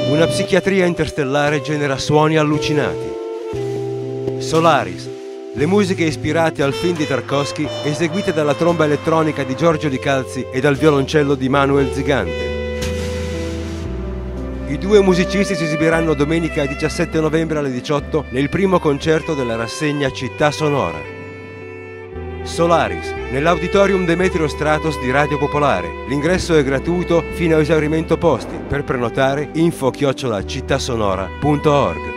Una psichiatria interstellare genera suoni allucinati. Solaris, le musiche ispirate al film di Tarkovsky eseguite dalla tromba elettronica di Giorgio Di Calzi e dal violoncello di Manuel Zigante. I due musicisti si esibiranno domenica 17 novembre alle 18 nel primo concerto della rassegna Città Sonora. Solaris, nell'Auditorium Demetrio Stratos di Radio Popolare. L'ingresso è gratuito fino a esaurimento posti. Per prenotare info@cittasonora.org.